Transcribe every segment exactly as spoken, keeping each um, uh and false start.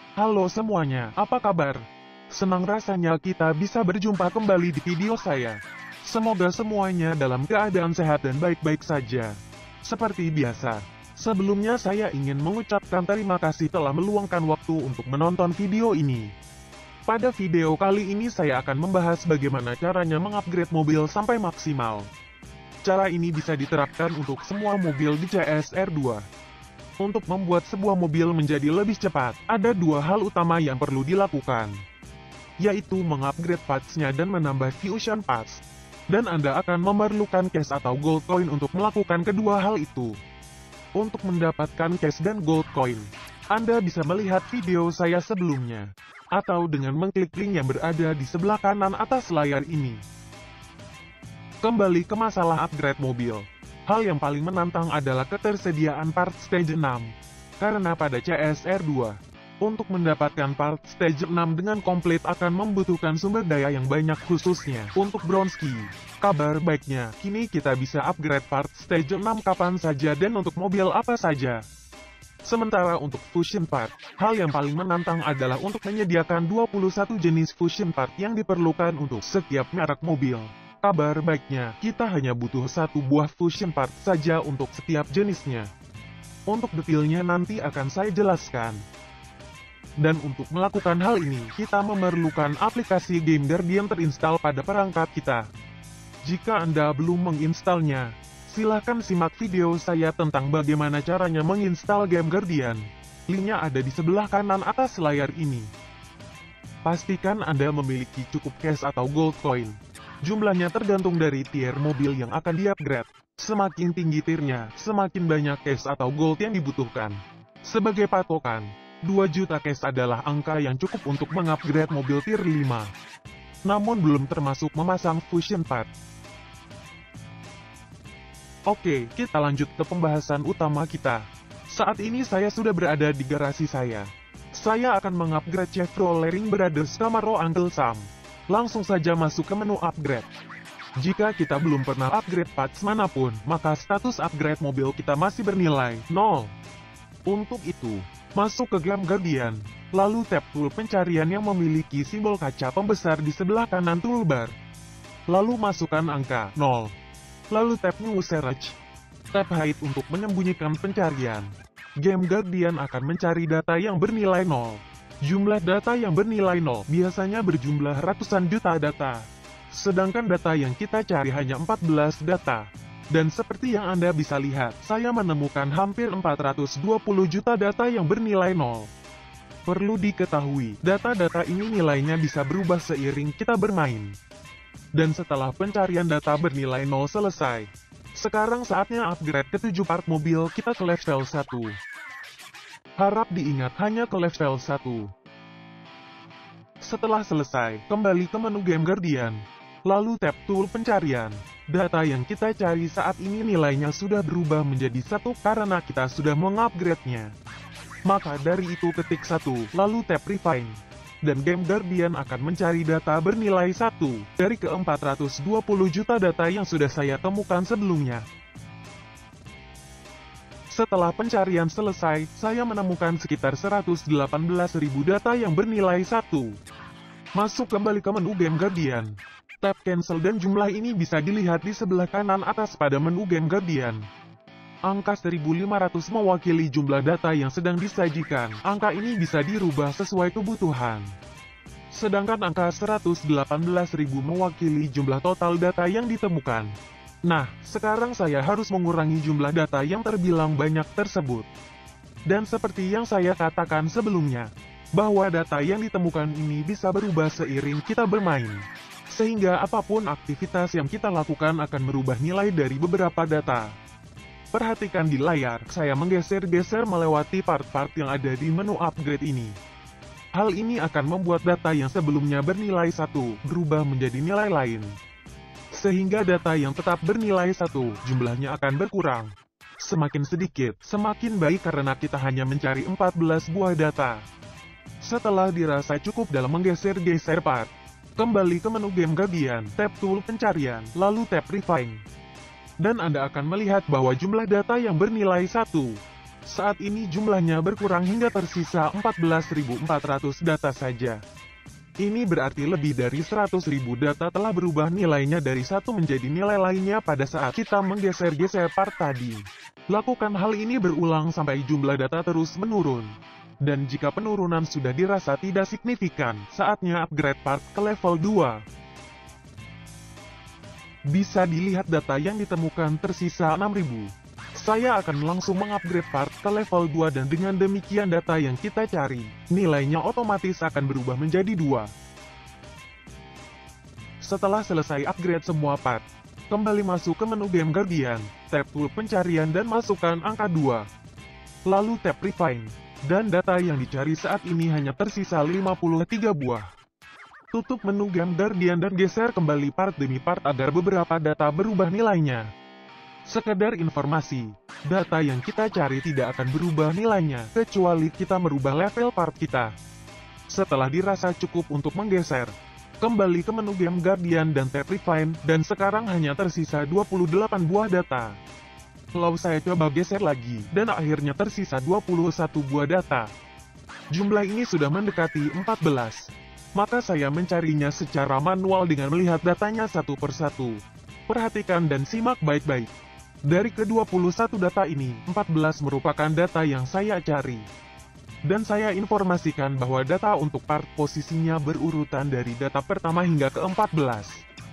Halo semuanya, apa kabar? Senang rasanya kita bisa berjumpa kembali di video saya. Semoga semuanya dalam keadaan sehat dan baik-baik saja. Seperti biasa, sebelumnya saya ingin mengucapkan terima kasih telah meluangkan waktu untuk menonton video ini. Pada video kali ini saya akan membahas bagaimana caranya mengupgrade mobil sampai maksimal. Cara ini bisa diterapkan untuk semua mobil di C S R dua. Untuk membuat sebuah mobil menjadi lebih cepat, ada dua hal utama yang perlu dilakukan, yaitu mengupgrade parts-nya dan menambah fusion parts. Dan Anda akan memerlukan cash atau gold coin untuk melakukan kedua hal itu. Untuk mendapatkan cash dan gold coin, Anda bisa melihat video saya sebelumnya, atau dengan mengklik link yang berada di sebelah kanan atas layar ini. Kembali ke masalah upgrade mobil. Hal yang paling menantang adalah ketersediaan part stage enam. Karena pada C S R dua, untuk mendapatkan part stage enam dengan komplit akan membutuhkan sumber daya yang banyak khususnya untuk bronze key. Kabar baiknya, kini kita bisa upgrade part stage enam kapan saja dan untuk mobil apa saja. Sementara untuk fusion part, hal yang paling menantang adalah untuk menyediakan dua puluh satu jenis fusion part yang diperlukan untuk setiap merek mobil. Kabar baiknya, kita hanya butuh satu buah fusion part saja untuk setiap jenisnya. Untuk detailnya nanti akan saya jelaskan. Dan untuk melakukan hal ini, kita memerlukan aplikasi Game Guardian terinstall pada perangkat kita. Jika Anda belum menginstalnya, silahkan simak video saya tentang bagaimana caranya menginstal Game Guardian. Linknya ada di sebelah kanan atas layar ini. Pastikan Anda memiliki cukup cash atau gold coin. Jumlahnya tergantung dari tier mobil yang akan di-upgrade. Semakin tinggi tiernya, semakin banyak cash atau gold yang dibutuhkan. Sebagai patokan, dua juta cash adalah angka yang cukup untuk mengupgrade mobil tier lima. Namun belum termasuk memasang fusion part. Oke, kita lanjut ke pembahasan utama kita. Saat ini saya sudah berada di garasi saya. Saya akan mengupgrade Chevrolet Ring Brothers Camaro Uncle Sam. Langsung saja masuk ke menu upgrade. Jika kita belum pernah upgrade parts manapun, maka status upgrade mobil kita masih bernilai nol. Untuk itu, masuk ke Game Guardian, lalu tap tool pencarian yang memiliki simbol kaca pembesar di sebelah kanan toolbar. Lalu masukkan angka nol. Lalu tap New Search. Tap Hide untuk menyembunyikan pencarian. Game Guardian akan mencari data yang bernilai nol. Jumlah data yang bernilai nol biasanya berjumlah ratusan juta data. Sedangkan data yang kita cari hanya empat belas data. Dan seperti yang Anda bisa lihat, saya menemukan hampir empat ratus dua puluh juta data yang bernilai nol. Perlu diketahui, data-data ini nilainya bisa berubah seiring kita bermain. Dan setelah pencarian data bernilai nol selesai, sekarang saatnya upgrade ke tujuh part mobil kita ke level satu. Harap diingat hanya ke level satu. Setelah selesai, kembali ke menu Game Guardian. Lalu tap tool pencarian. Data yang kita cari saat ini nilainya sudah berubah menjadi satu karena kita sudah mengupgrade-nya. Maka dari itu ketik satu, lalu tap refine. Dan Game Guardian akan mencari data bernilai satu dari ke empat ratus dua puluh juta data yang sudah saya temukan sebelumnya. Setelah pencarian selesai, saya menemukan sekitar seratus delapan belas ribu data yang bernilai satu. Masuk kembali ke menu Game Guardian. Tap cancel dan jumlah ini bisa dilihat di sebelah kanan atas pada menu Game Guardian. Angka seribu lima ratus mewakili jumlah data yang sedang disajikan. Angka ini bisa dirubah sesuai kebutuhan. Sedangkan angka seratus delapan belas ribu mewakili jumlah total data yang ditemukan. Nah, sekarang saya harus mengurangi jumlah data yang terbilang banyak tersebut. Dan seperti yang saya katakan sebelumnya, bahwa data yang ditemukan ini bisa berubah seiring kita bermain. Sehingga apapun aktivitas yang kita lakukan akan merubah nilai dari beberapa data. Perhatikan di layar, saya menggeser-geser melewati part-part yang ada di menu upgrade ini. Hal ini akan membuat data yang sebelumnya bernilai satu, berubah menjadi nilai lain. Sehingga data yang tetap bernilai satu, jumlahnya akan berkurang. Semakin sedikit, semakin baik karena kita hanya mencari empat belas buah data. Setelah dirasa cukup dalam menggeser-geser part, kembali ke menu Game Guardian, tap tool pencarian, lalu tap refine. Dan Anda akan melihat bahwa jumlah data yang bernilai satu Saat ini jumlahnya berkurang hingga tersisa empat belas ribu empat ratus data saja. Ini berarti lebih dari seratus ribu data telah berubah nilainya dari satu menjadi nilai lainnya pada saat kita menggeser-geser part tadi. Lakukan hal ini berulang sampai jumlah data terus menurun. Dan jika penurunan sudah dirasa tidak signifikan, saatnya upgrade part ke level dua. Bisa dilihat data yang ditemukan tersisa enam ribu. Saya akan langsung mengupgrade part ke level dua dan dengan demikian data yang kita cari, nilainya otomatis akan berubah menjadi dua. Setelah selesai upgrade semua part, kembali masuk ke menu Game Guardian, tap tool pencarian dan masukkan angka dua. Lalu tap refine, dan data yang dicari saat ini hanya tersisa lima puluh tiga buah. Tutup menu Game Guardian dan geser kembali part demi part agar beberapa data berubah nilainya. Sekedar informasi, data yang kita cari tidak akan berubah nilainya, kecuali kita merubah level part kita. Setelah dirasa cukup untuk menggeser, kembali ke menu Game Guardian dan tap refine, dan sekarang hanya tersisa dua puluh delapan buah data. Lalu saya coba geser lagi, dan akhirnya tersisa dua puluh satu buah data. Jumlah ini sudah mendekati empat belas. Maka saya mencarinya secara manual dengan melihat datanya satu persatu. Perhatikan dan simak baik-baik. Dari ke dua puluh satu data ini, empat belas merupakan data yang saya cari. Dan saya informasikan bahwa data untuk part posisinya berurutan dari data pertama hingga ke empat belas.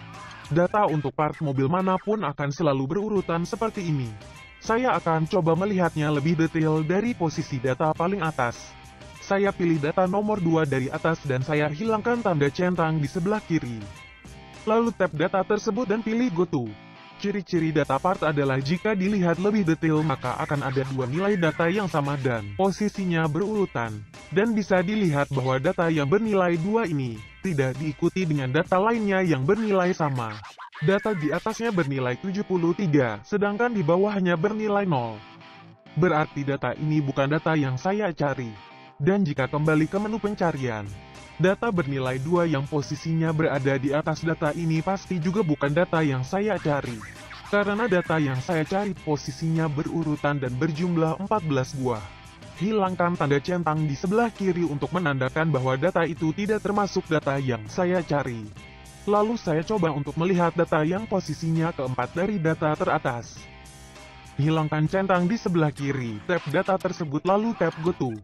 Data untuk part mobil manapun akan selalu berurutan seperti ini. Saya akan coba melihatnya lebih detail dari posisi data paling atas. Saya pilih data nomor dua dari atas dan saya hilangkan tanda centang di sebelah kiri. Lalu tap data tersebut dan pilih Go To. Ciri-ciri data part adalah jika dilihat lebih detail maka akan ada dua nilai data yang sama dan posisinya berurutan. Dan bisa dilihat bahwa data yang bernilai dua ini tidak diikuti dengan data lainnya yang bernilai sama. Data di atasnya bernilai tujuh puluh tiga, sedangkan di bawahnya bernilai nol. Berarti data ini bukan data yang saya cari. Dan jika kembali ke menu pencarian, data bernilai dua yang posisinya berada di atas data ini pasti juga bukan data yang saya cari. Karena data yang saya cari posisinya berurutan dan berjumlah empat belas buah. Hilangkan tanda centang di sebelah kiri untuk menandakan bahwa data itu tidak termasuk data yang saya cari. Lalu saya coba untuk melihat data yang posisinya keempat dari data teratas. Hilangkan centang di sebelah kiri, tap data tersebut lalu tap Go To.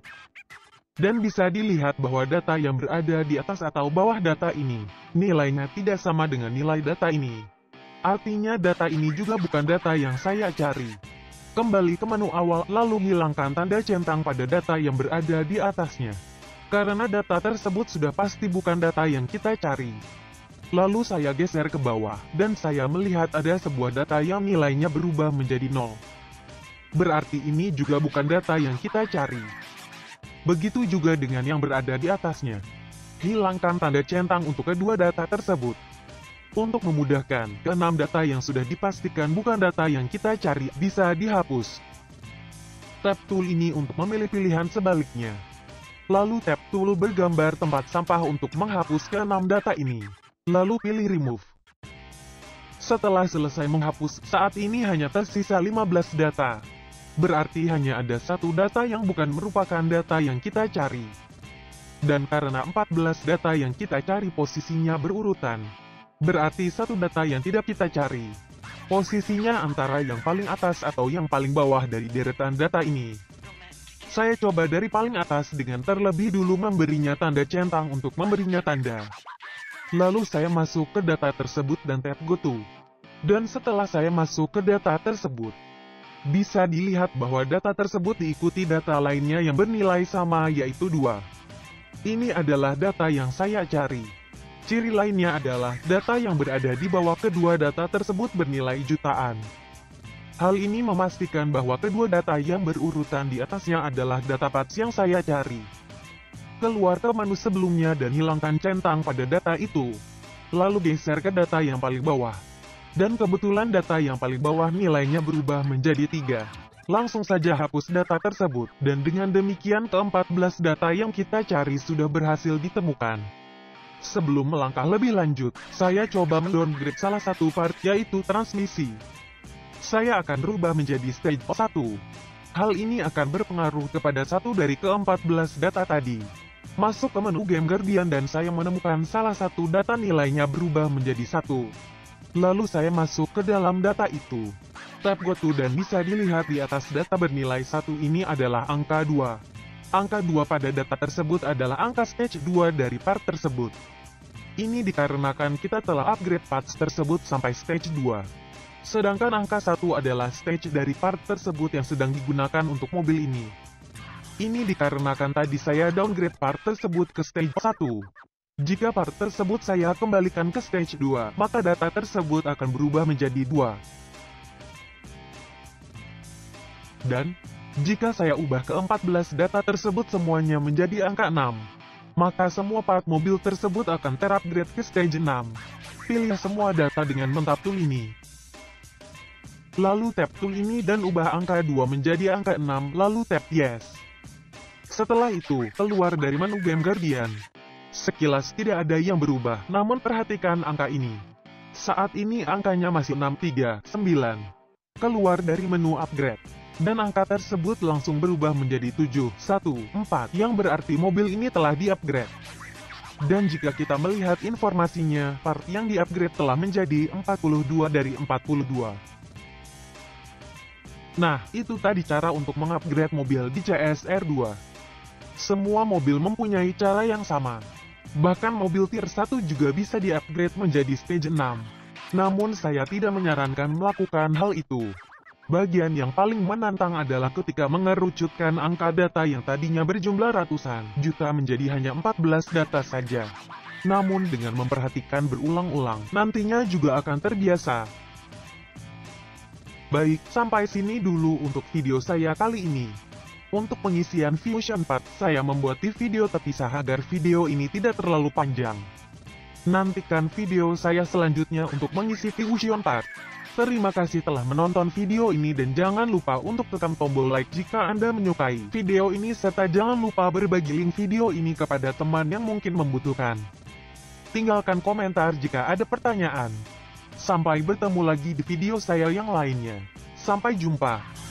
Dan bisa dilihat bahwa data yang berada di atas atau bawah data ini, nilainya tidak sama dengan nilai data ini. Artinya data ini juga bukan data yang saya cari. Kembali ke menu awal, lalu hilangkan tanda centang pada data yang berada di atasnya. Karena data tersebut sudah pasti bukan data yang kita cari. Lalu saya geser ke bawah, dan saya melihat ada sebuah data yang nilainya berubah menjadi nol. Berarti ini juga bukan data yang kita cari. Begitu juga dengan yang berada di atasnya. Hilangkan tanda centang untuk kedua data tersebut. Untuk memudahkan, keenam data yang sudah dipastikan bukan data yang kita cari bisa dihapus. Tap tool ini untuk memilih pilihan sebaliknya. Lalu tap tool bergambar tempat sampah untuk menghapus keenam data ini. Lalu pilih remove. Setelah selesai menghapus, saat ini hanya tersisa lima belas data. Berarti hanya ada satu data yang bukan merupakan data yang kita cari. Dan karena empat belas data yang kita cari posisinya berurutan, berarti satu data yang tidak kita cari, posisinya antara yang paling atas atau yang paling bawah dari deretan data ini. Saya coba dari paling atas dengan terlebih dulu memberinya tanda centang untuk memberinya tanda. Lalu saya masuk ke data tersebut dan tap Go To. Dan setelah saya masuk ke data tersebut, bisa dilihat bahwa data tersebut diikuti data lainnya yang bernilai sama yaitu dua. Ini adalah data yang saya cari. Ciri lainnya adalah data yang berada di bawah kedua data tersebut bernilai jutaan. Hal ini memastikan bahwa kedua data yang berurutan di atasnya adalah data parts yang saya cari. Keluar ke menu sebelumnya dan hilangkan centang pada data itu. Lalu geser ke data yang paling bawah. Dan kebetulan data yang paling bawah nilainya berubah menjadi tiga. Langsung saja hapus data tersebut, dan dengan demikian ke empat belas data yang kita cari sudah berhasil ditemukan. Sebelum melangkah lebih lanjut, saya coba mendowngrade salah satu part yaitu transmisi. Saya akan rubah menjadi stage satu. Hal ini akan berpengaruh kepada satu dari keempat belas data tadi. Masuk ke menu Game Guardian dan saya menemukan salah satu data nilainya berubah menjadi satu. Lalu saya masuk ke dalam data itu. Tap Go To dan bisa dilihat di atas data bernilai satu ini adalah angka dua. Angka dua pada data tersebut adalah angka stage dua dari part tersebut. Ini dikarenakan kita telah upgrade parts tersebut sampai stage dua. Sedangkan angka satu adalah stage dari part tersebut yang sedang digunakan untuk mobil ini. Ini dikarenakan tadi saya downgrade part tersebut ke stage satu. Jika part tersebut saya kembalikan ke stage dua, maka data tersebut akan berubah menjadi dua. Dan, jika saya ubah ke empat belas data tersebut semuanya menjadi angka enam, maka semua part mobil tersebut akan terupgrade ke stage enam. Pilih semua data dengan mentap tool ini. Lalu tap tool ini dan ubah angka dua menjadi angka enam, lalu tap yes. Setelah itu, keluar dari menu Game Guardian. Sekilas tidak ada yang berubah, namun perhatikan angka ini. Saat ini angkanya masih enam tiga sembilan. Keluar dari menu upgrade. Dan angka tersebut langsung berubah menjadi tujuh satu empat, yang berarti mobil ini telah di-upgrade. Dan jika kita melihat informasinya, part yang di-upgrade telah menjadi empat puluh dua dari empat puluh dua. Nah, itu tadi cara untuk mengupgrade mobil di C S R dua. Semua mobil mempunyai cara yang sama. Bahkan mobil tier satu juga bisa di-upgrade menjadi stage enam. Namun saya tidak menyarankan melakukan hal itu. Bagian yang paling menantang adalah ketika mengerucutkan angka data yang tadinya berjumlah ratusan juta menjadi hanya empat belas data saja. Namun dengan memperhatikan berulang-ulang, nantinya juga akan terbiasa. Baik, sampai sini dulu untuk video saya kali ini. Untuk pengisian Fusion Part, saya membuat di video terpisah agar video ini tidak terlalu panjang. Nantikan video saya selanjutnya untuk mengisi Fusion Part. Terima kasih telah menonton video ini dan jangan lupa untuk tekan tombol like jika Anda menyukai video ini serta jangan lupa berbagi link video ini kepada teman yang mungkin membutuhkan. Tinggalkan komentar jika ada pertanyaan. Sampai bertemu lagi di video saya yang lainnya. Sampai jumpa.